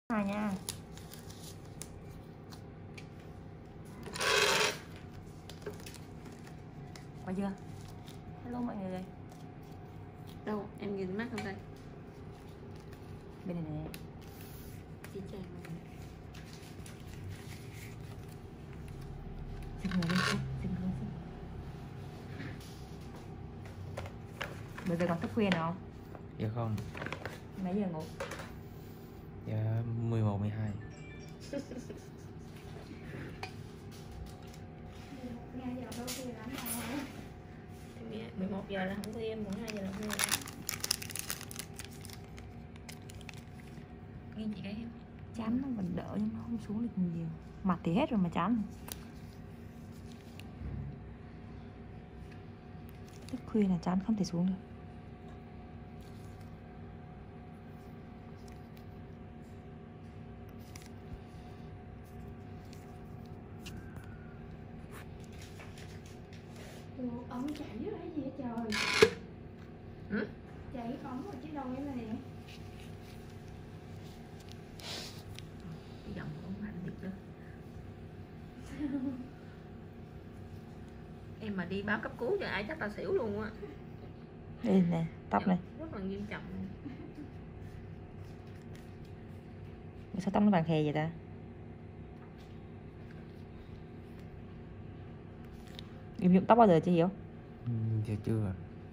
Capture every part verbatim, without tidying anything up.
À nha. Có chưa? Hello mọi người. Đâu, em nhìn mắt không đây? Bên này nè. Chị chàng rồi. Xin ngồi đi, xin ngồi xin. Bây giờ còn thức khuya nào không? Dạ không. Mấy giờ ngủ? Dạ mười một, mười hai. mười một giờ là không khuya, mười hai giờ là khuya. Nghe chị cái em. Chán nó vẫn đỡ nhưng nó không xuống được nhiều. Mặt thì hết rồi mà chán. Thức khuya là chán không thể xuống được. Ủa, ống chảy dưới đấy gì hết trời. Ừ? Chảy ống ở trên đầu em này nè. Cái giọng của ông mạnh thiệt đó. Em mà đi báo cấp cứu cho ai chắc là xỉu luôn á. Đây nè, tóc này. Rất là nghiêm trọng. Sao tóc nó vàng khè vậy ta? Em nhuộm tóc bao giờ chưa hiểu? Ừ, dạ chưa.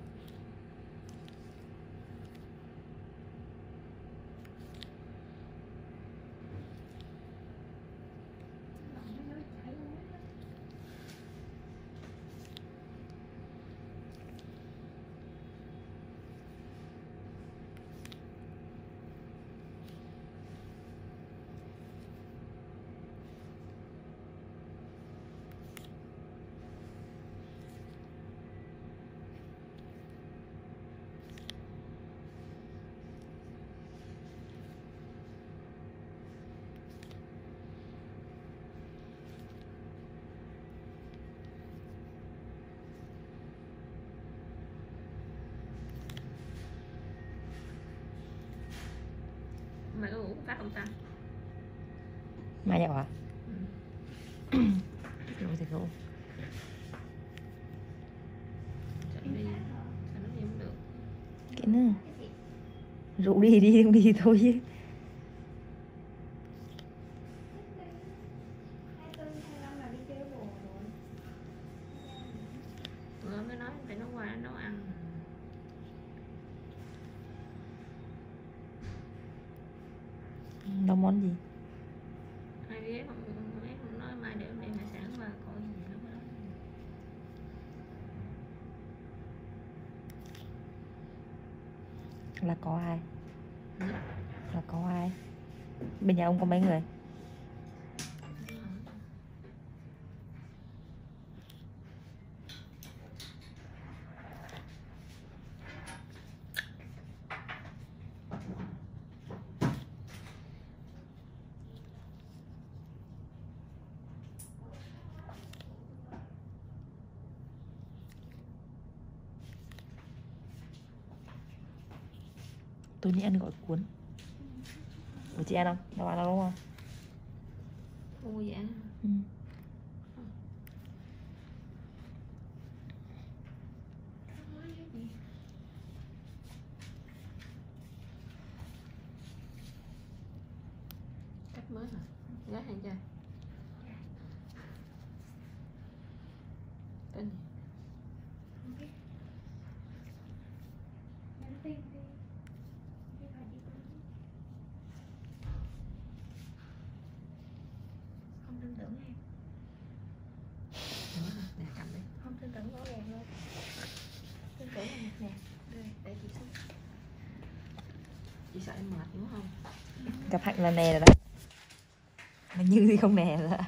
Mày có uống phát không ta? Mai nhậu hả? Ừ. Rồi thì ngủ. Sợ đi, sợ nó đi không được. Cái nữa. Rủ đi đi không đi thôi chứ. Bữa mới nói phải nó qua nấu ăn. Nấu món gì? Ai biết không, em không nói mai để đem hải sản qua coi gì nó mới nói. Là có ai? Ừ. Là có ai? Bên nhà ông có mấy người? Tôi nghĩ ăn gọi cuốn. Của chị ăn không? Đâu ăn đâu đúng không? Ôi dạ. Ừ. Cách mới hả? Gái hay chưa? Tên gì? Không tin tưởng em. Nữa hả? Nè cầm đi. Không tin tưởng rõ ràng luôn. Tin tưởng là nè. Đây, để chị xuống. Chị sợ em mệt đúng không? Gặp Hạnh là nè rồi đấy. Mà Như thì không nè rồi.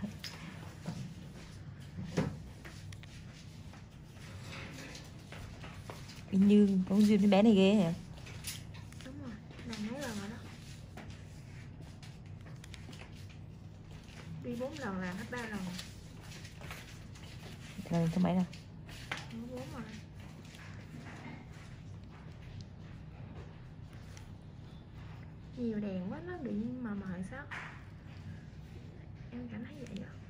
Như có duyên với bé này ghê hả? Đúng rồi, làm mấy lần rồi đó. Đi bốn lần làm hết ba lần. Lần thứ mấy nào? Bốn rồi. Gì nhiều đèn quá, nó bị mờ mờ sao em cảm thấy vậy ạ.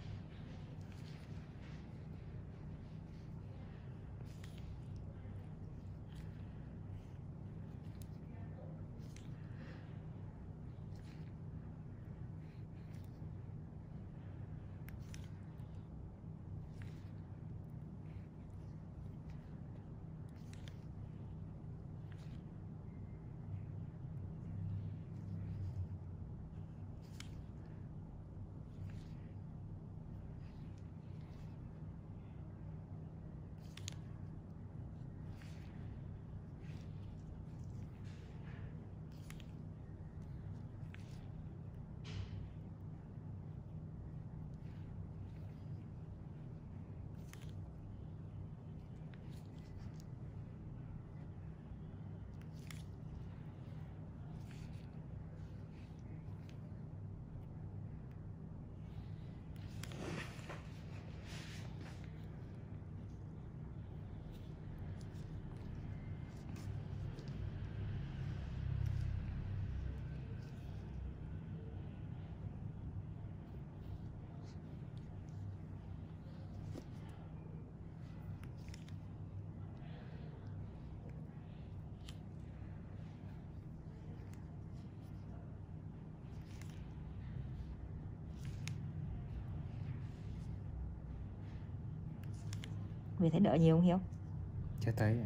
Vì thấy đỡ nhiều không Hiếu? Chưa thấy.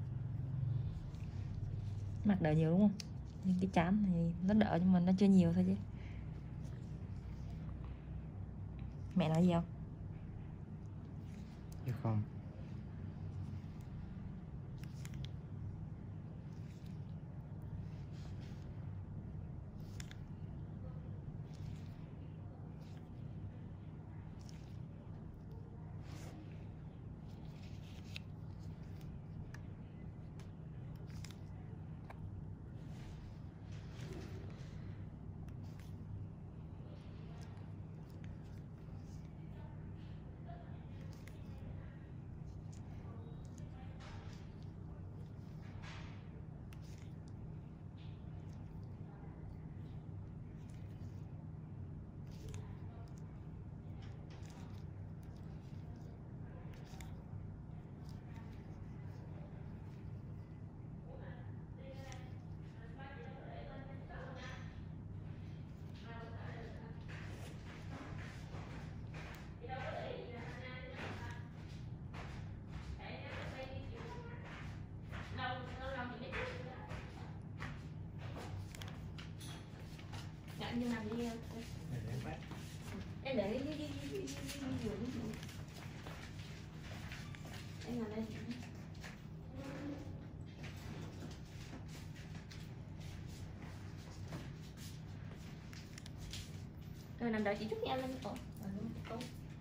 Mặt đỡ nhiều đúng không? Nhưng cái trán thì nó đỡ nhưng mà nó chưa nhiều thôi chứ. Mẹ nói gì không? Chứ không. Nhưng làm gì em? Em để cái cái cái cái cái giường em làm đây. Rồi nằm đợi chị chút nha em lên cổ. Cổ.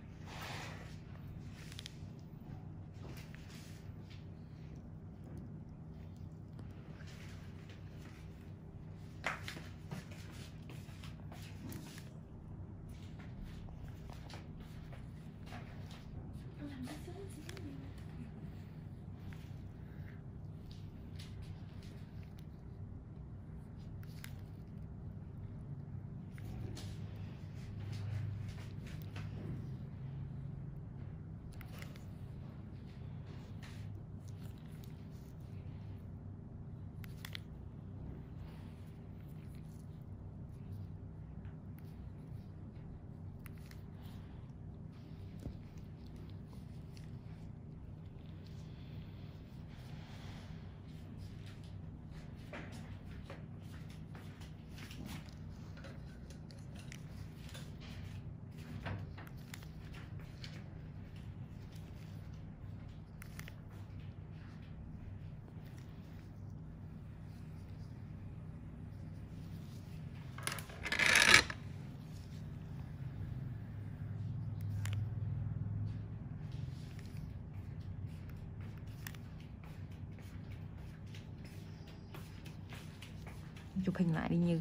Chụp hình lại đi Như.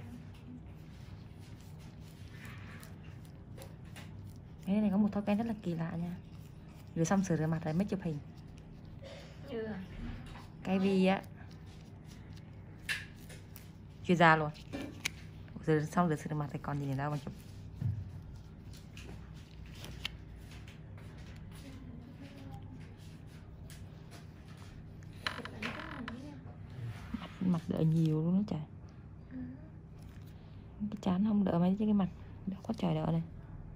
Cái này có một thói quen rất là kỳ lạ nha. Rửa xong sửa rửa mặt rồi mới chụp hình. Như à? Cái vì á chuyên gia luôn. Rồi xong rửa sạch mặt thì còn gì nữa đâu mà chụp. Mặt, mặt đỡ nhiều luôn đó trời. Cái trán không đỡ mấy chứ cái mặt đỡ quá trời đỡ này.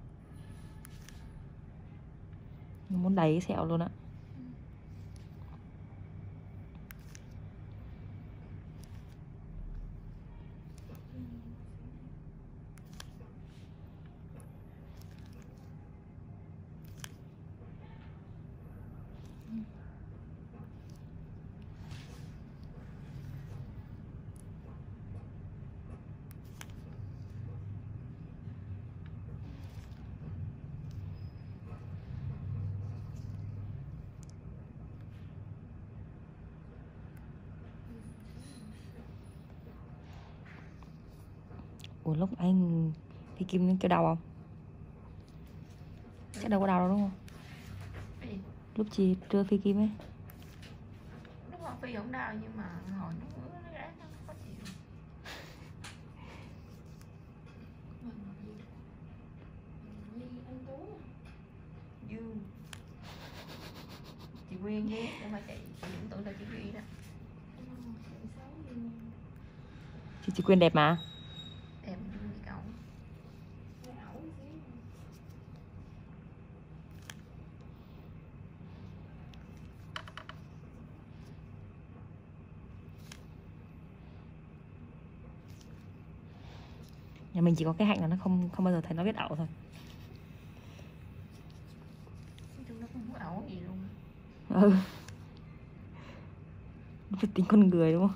Muốn đầy cái sẹo luôn á. Ủa lúc anh Phi Kim kêu đau không? Chắc đâu có đau đâu đúng không? Phi. Lúc chị trưa Phi Kim ấy. Lúc mà Phi không đau nhưng mà hồi nó ngứa nó rát nó khó chịu. Dương. Chị Quyên ghét nhưng mà chị chị vẫn tưởng là chị Duy đó. Chị chị Quyên đẹp mà. Đẹp như cậu. Nhà mình chỉ có cái hạnh là nó không không bao giờ thấy nó biết ẩu thôi. Chúng nó không có ẩu gì luôn. Ừ. Nó tính con người đúng không?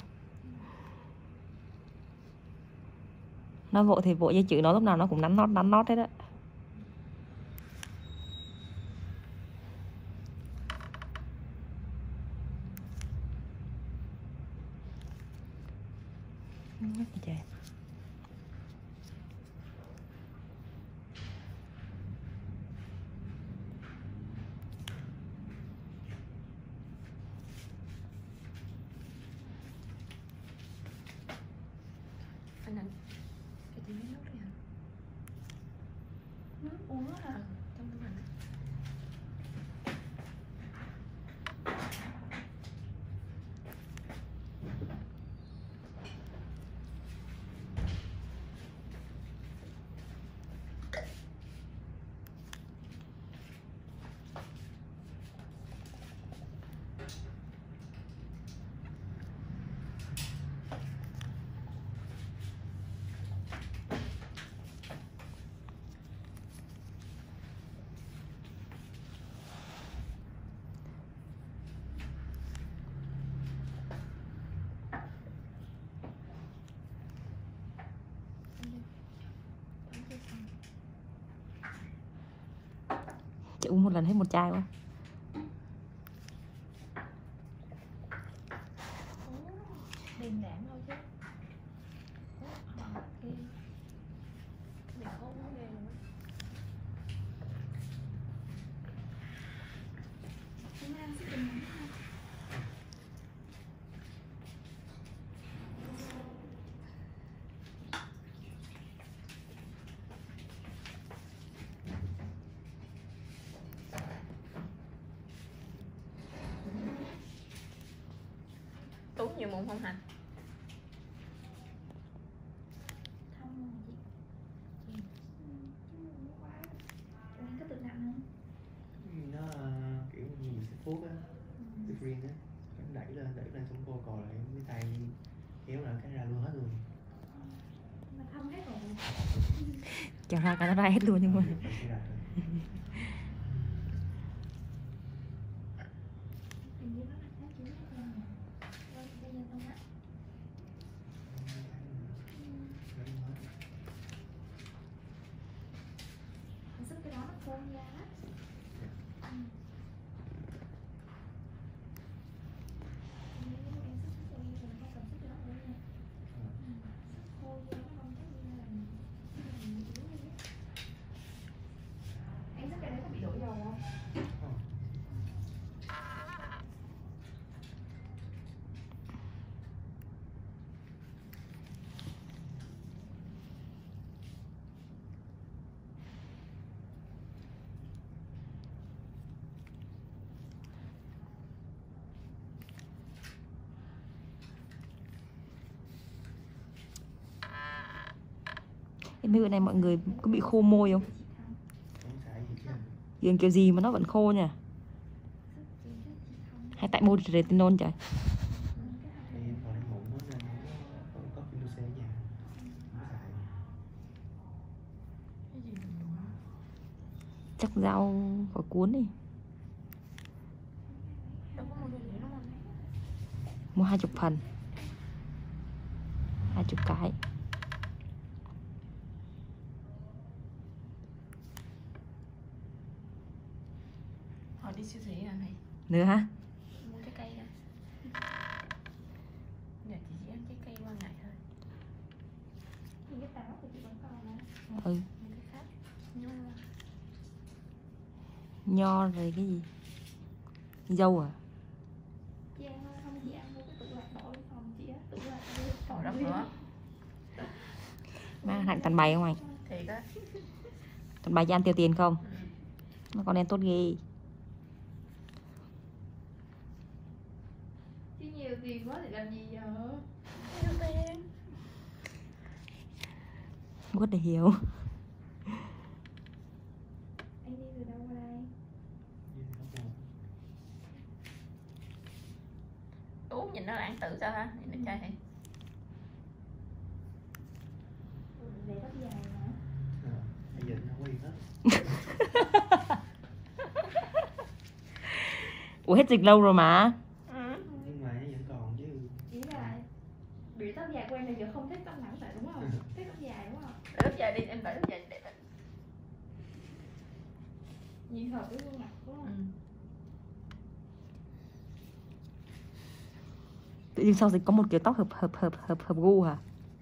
Nó vội thì vội, với chữ nó lúc nào nó cũng nắn nót nắn nót hết á. Nhắc gì trời. Anh anh cái tí nước đi hả? Nước uống nước hả? Trong tủ lạnh. Chị uống một lần hết một chai quá. Đừng đảm thôi chứ. Đừng có uống ghê luôn á. Hôm nay ăn sức bình nóng không? Tú nhiều mụn không hả? Không mà chị. Chị. Ủa có tự nặng không? Nó uh, kiểu như mình xịt thuốc á, xịt riêng á, nó đẩy lên, đẩy lên xong cô cò lại với tay kéo lại cái ra luôn hết luôn. Mà thâm hết rồi. Chẳng ra cả nó ra hết luôn nhưng mà. Hình như nó là cái chứ không à. Vâng, bây giờ không ạ. Sức cái đó nó khô ra á. Anh sức cái đấy có bị đổ dầu không? Thế mấy bữa nay mọi người có bị khô môi không? Không xài gì chứ. Dường kiểu gì mà nó vẫn khô nhỉ? Hay tại mua retinol trời? Thì em còn đang ngủ á, nên không có có vitamin C ở nhà. Không có xài. Chắc rau có cuốn đi. Đâu có mua được gì đúng không? Mua hai chục phần. Hai chục cái. Họ đi siêu thị à này. Nữa hả? Mua trái cây ra. Giờ chị chỉ ăn trái cây qua ngày thôi. Những cái táo thì chị vẫn còn mà. Ừ. Những cái khác. Nho. Nho rồi cái gì? Dâu à? Chị ăn không, chị ăn mua cái tủ lạnh bỏ lên phòng chị á. Tủ lạnh đi. Hồi đó nữa. Mang hạnh toàn bày không anh? Thiệt á. Toàn bày cho ăn tiêu tiền không? Ừ. Mà con đen tốt ghê. Chứ nhiều tiền quá thì làm gì giờ? Nhiều tiền. What the hell? Anh đi từ đâu qua đây? Uống nhìn nó là ăn tự sao hả? Nhìn nó trai thì. Để tóc dài hả? Ờ, bây giờ nó không có gì hết. Ủa hết dịch lâu rồi mà. Ừ. Nhưng mà nó vẫn còn chứ. Ý là bị tóc dài quen này giờ không thích tóc ngắn phải đúng không? Thích tóc dài đúng không? Để tóc dài đi, em để tóc dài đẹp. Nhìn hợp với khuôn mặt đúng không? Ừ. Tự nhiên sau dịch có một kiểu tóc hợp hợp hợp hợp hợp gu hả?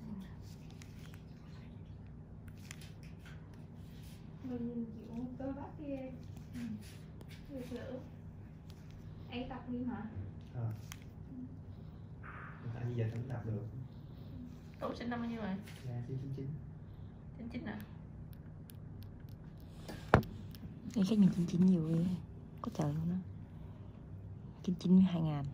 Mình nhìn kiểu cơ bắp kia. Ừ. Người nữ. Anh tập đi hả? Ờ. Tại bây giờ cũng tập được. Ủa sinh năm bao nhiêu rồi? Là chín chín chín. chín chín à? Nghe khách mình chín chín nhiều ghê. Có trời luôn á. chín chín hai ngàn.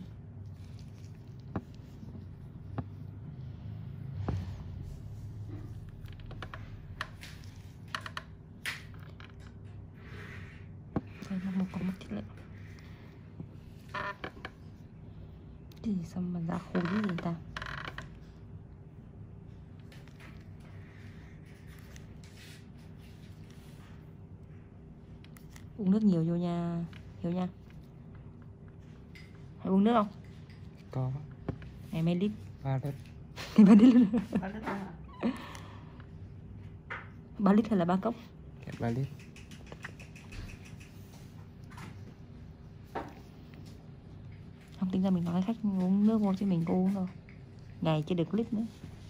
Đây nó một con mất thiết lệ. Cái gì sao mà da khô cái gì ta? Uống nước nhiều vô nha. Hiểu nha. Hãy uống nước không? Có. Ngày mấy lít? ba lít. ba lít luôn. Ba lít hả? ba lít hay là ba cốc? ba lít. Không, tính ra mình nói khách uống nước vô chứ mình có uống đâu. Ngày chưa được lít nữa.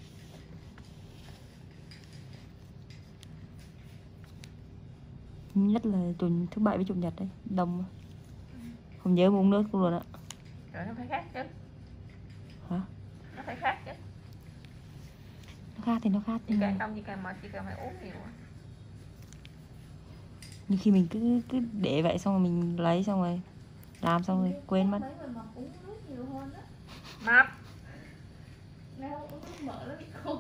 Nhất là tuần thứ bảy với chủ nhật đấy, đông. Không nhớ mà uống nước luôn ạ. Rồi nó phải khác chứ. Hả? Nó phải khác chứ. Nó khác thì nó khác. Chị Nhưng, càng đông chị càng mệt, chị càng phải uống nhiều. nhưng khi mình cứ cứ để vậy xong rồi mình lấy xong rồi làm xong rồi quên mất. Mấy người mập uống nước nhiều hơn á. Mập. Nếu uống nước mỡ nó bị khô.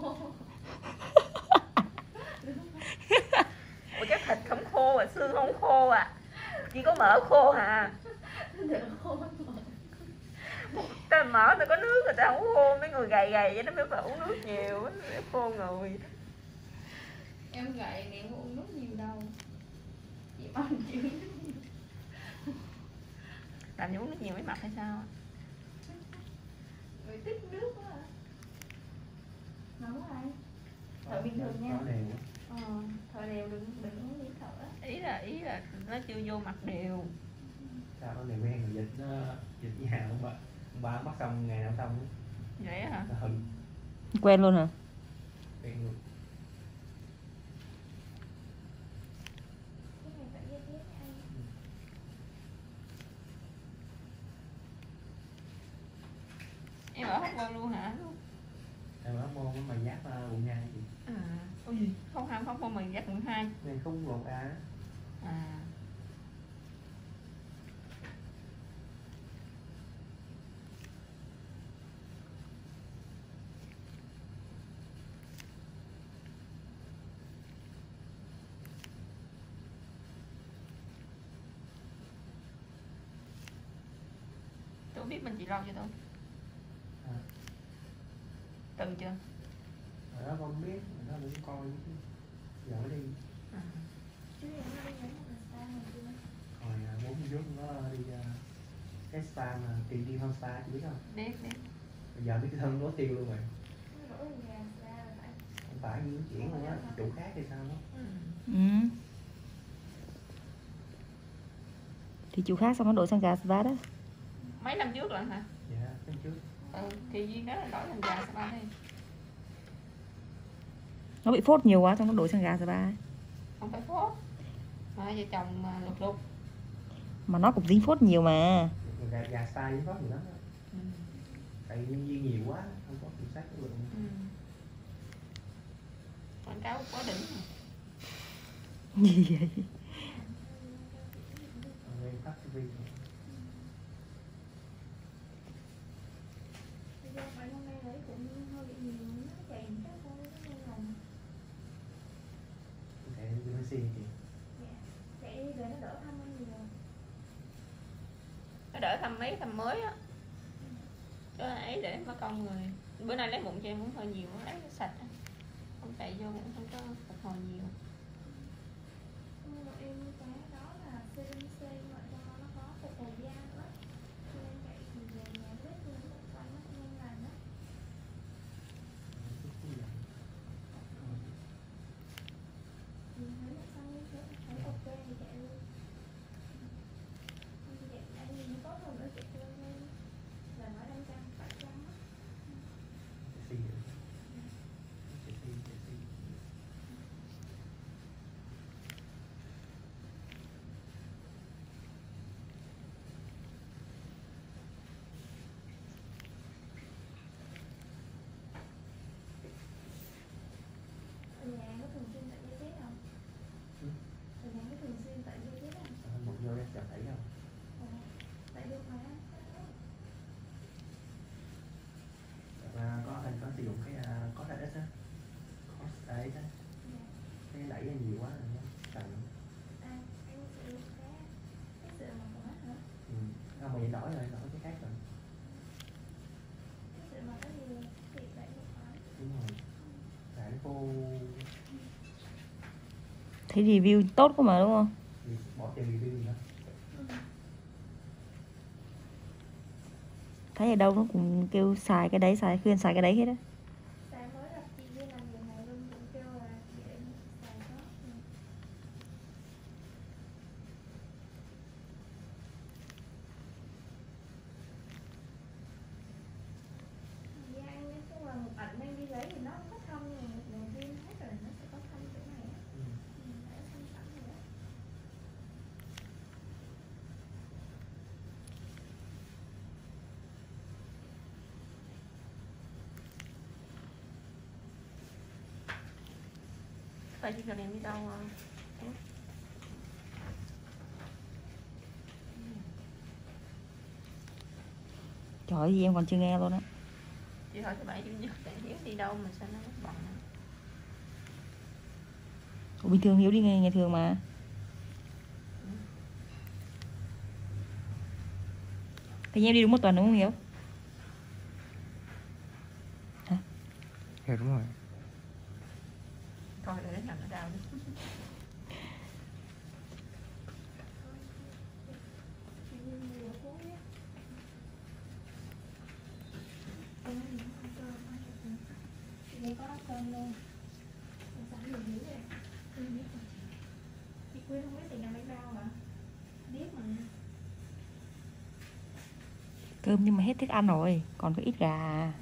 Ủa chắc thịt không khô à, xương không khô à. Chỉ có mỡ khô hả? Đỡ khô mỡ. Ta mỡ ta có nước người ta không khô, mấy người gầy gầy vậy nó mới phải uống nước nhiều để khô người. Em gầy thì em không uống nước nhiều đâu. Chị bằng chịu nước nhiều. Làm như uống nước nhiều mới mập hay sao? Người tích nước quá à. Nóng ai? Thở bình thường nha. Có đều á. Ờ, thở đều đừng đừng uống miếng thở á. Ý là ý là nó chưa vô mặt đều. Sao có này quen rồi dịch nó dịch với hàng không bà. Ông ba bắt xong ngày nào xong á. Vậy hả? Nó hư. Quen luôn hả? Quen luôn. Cái này phải ghét ghét anh. Em ở Hóc Môn luôn hả? Em ở môn mà giáp quận hai gì. À, ôi gì? Không hả? Hóc Môn mình dắt quận hai. Này không một á. À. Tôi biết bên chị lâu chưa tôi? À. Từ chưa? Ở đó con biết, ở đó cũng coi chứ. Giờ mới đi. À. Chứ em nó đi đến một spa mà chưa? Hồi bốn mươi trước nó đi uh, cái spa mà tiền đi hơn spa chị biết không? Biết, biết. Bây giờ biết cái thân nó tiêu luôn rồi. Nó đổ về nhà spa rồi phải. Không phải như chuyển luôn á, chủ khác hay sao đó. Ừ. Ừ. Thì chủ khác xong nó đổi sang gà spa đó. Mấy năm trước rồi hả? Dạ, tháng trước. Ừ, thì Duyên đó là đổi thành gà spa đi. Nó bị phốt nhiều quá xong nó đổi sang gà spa ấy. Không phải phốt. Hai vợ chồng mà lục lục. Mà nó cũng dính phốt nhiều mà. Gà, gà spa dính phốt nhiều lắm đó. Ừ. Tại vì nhân viên nhiều quá, không có kiểm soát cái lượng. Ừ. Quảng cáo quá đỉnh mà. Gì vậy? Em tắt ti vi rồi. Bây giờ phải hôm nay lấy cũng hơi bị nhiều, nó chạy chắc thôi, nó nhanh lòng. Chạy đi mới xin chị. Dạ, chạy đi về nó đỡ thăm hơn nhiều. Nó đỡ thăm mấy thăm mới á. Cho ấy để mất công người. Bữa nay lấy mụn cho em cũng hơi nhiều, lấy nó sạch á. Không chạy vô cũng không có phục hồi nhiều. Nhưng mà em cái đó là vitamin C mà cho nó có phục hồi da nữa. Cho nên chạy thì về nhà lết cho nó một quanh nó nhanh lành đó. Thì thấy là xong như thế, thấy ok thì chạy luôn. Không thì chạy anh nhìn tốt hơn nữa chạy luôn nên là nói đang căng, phải căng á. Chị xin rồi. Chị xin, chị xin. Ở nhà em có thường xuyên tại dây tết không? Ừ. Ở nhà có thường xuyên tại dây tết không? À, một vô em chậm thấy không? Ờ, tại được mà. À, có anh có sử dụng cái uh, có ít á, có đấy đó, Dạ. cái đẩy ra nhiều quá rồi nó cần. À, anh sử dụng cái cái sữa mà của hả? Ừ. Không mà vậy đổi rồi, đổi cái khác rồi. Cái sữa mà cái gì thì đẩy một cái. Đúng rồi. Tại cô Thấy review tốt quá mà đúng không? bỏ tiền review nữa. Ừ. Thấy ở đâu nó cũng kêu xài cái đấy, xài khuyên xài cái đấy hết á. Sáng mới gặp chị Duyên làm việc này luôn cũng kêu là để xài đó. Ừ. Dạ anh nói chung là một ảnh đang đi lấy thì nó không có thâm nhưng mà một người viên hết rồi nó sẽ có thâm chỗ này á. Ừ. Ừ, đã thâm sẵn rồi đó. Vậy chị cần em đi đâu không? Trời ơi, gì em còn chưa nghe luôn á. Chị hỏi thứ bảy chủ nhật tại Hiếu đi đâu mà sao nó bận. Ủa, bình thường Hiếu đi ngày, ngày thường mà. Thì em đi đúng một tuần đúng không Hiếu? Hả? Dạ đúng rồi. Thôi để nó nằm ở đâu đi. Chị Duyên mua thuốc nhé. Em nói gì ăn cơm, ăn cơm. Chị đây có cơm luôn. Em sẵn dùng dữ rồi. Em biết rồi. Chị Quyên không biết tiền làm bánh bao hả? Biết mà. Cơm nhưng mà hết thức ăn rồi, còn có ít gà à.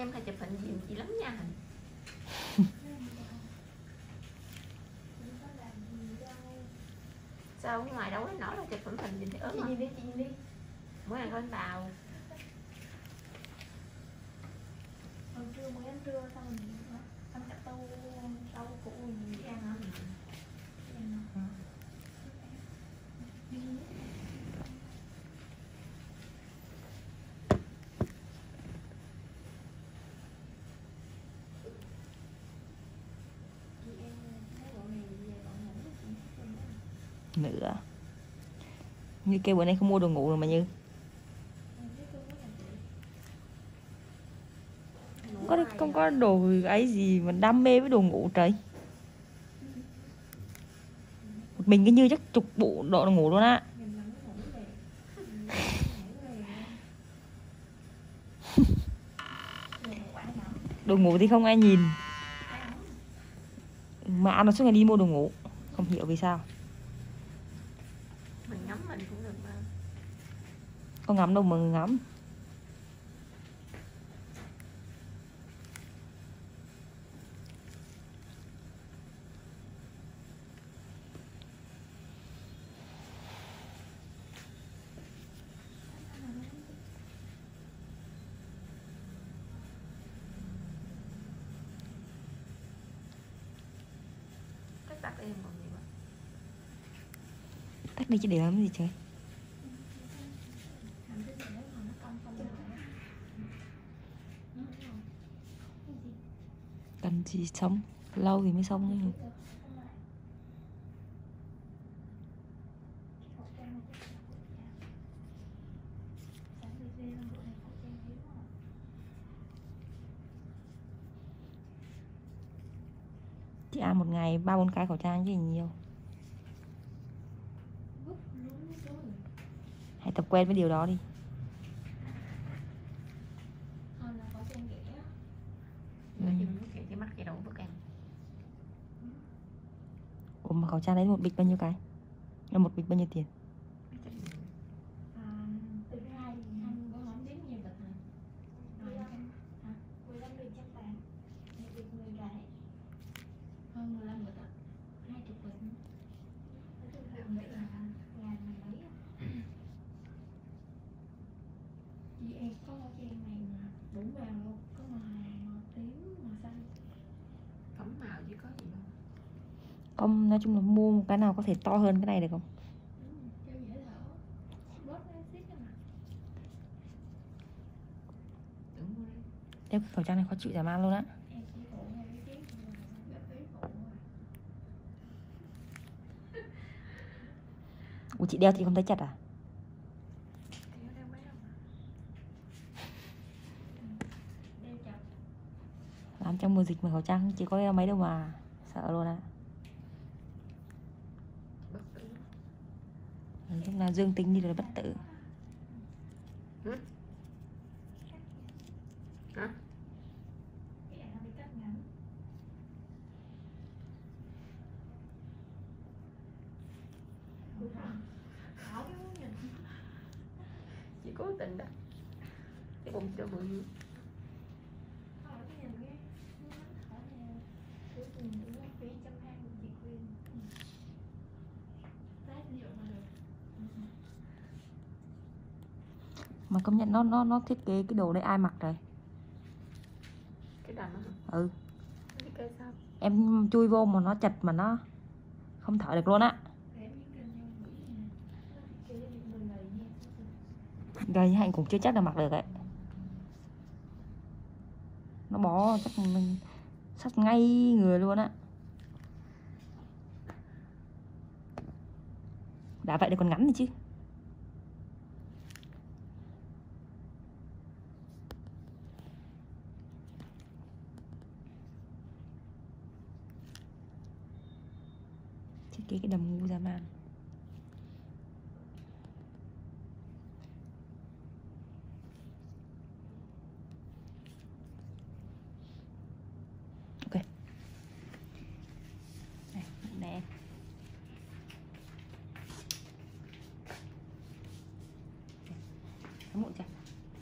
em hay chụp hình gì chị lắm nha. Sao ở ngoài đâu có nói là chụp hình hình gì thì ớt Chị nhìn đi, chị nhìn đi. mỗi ngày con bào. Hồi trưa mới ăn trưa xong rồi ăn cả tô rau củ gì ăn hả? Nữa Như kêu bữa nay không mua đồ ngủ rồi mà Như. Có không có đồ ấy gì mà đam mê với đồ ngủ trời. Một mình cái Như chắc chục bộ đồ ngủ luôn á. Đồ ngủ thì không ai nhìn, mà nó suốt ngày đi mua đồ ngủ, không hiểu vì sao. Mình ngắm mình cũng được mà. Có ngắm đâu mà ngắm. Tắt em còn gì mà. Tắt đi chứ để làm gì trời. Cần gì sống, lâu thì mới xong chứ. Chị ăn một ngày ba bốn cái khẩu trang chứ nhiều. Hãy tập quen với điều đó đi. Ừ. Cái mắt cái đầu bức em. Ủa mà khẩu trang đấy một bịch bao nhiêu cái? Là một bịch bao nhiêu tiền? Không, nói chung là mua một cái nào có thể to hơn cái này được không? Đeo khẩu trang này khó chịu dã man luôn á. Ủa chị đeo thì không thấy chặt à? Làm trong mùa dịch mà khẩu trang chỉ có đeo mấy đâu mà sợ luôn á. Lúc nào dương tính như là bất tử. Hả? Hả? Chị cố tình đó. Cái bụng chưa bự. Mà công nhận nó nó nó thiết kế cái đồ đấy ai mặc rồi. Cái đầm á hả? Ừ. Cái sao? Em chui vô mà nó chật mà nó không thở được luôn á. Gầy như Hạnh cũng chưa chắc là mặc được ấy. Nó bó chắc mình sắt ngay người luôn á. Đã vậy thì còn ngắn thì chứ. Thiết kế cái đầm ngu dã man. Ok. Này, nè. Muộn chưa?